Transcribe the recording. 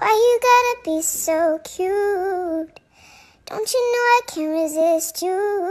Why you gotta be so cute? Don't you know I can't resist you?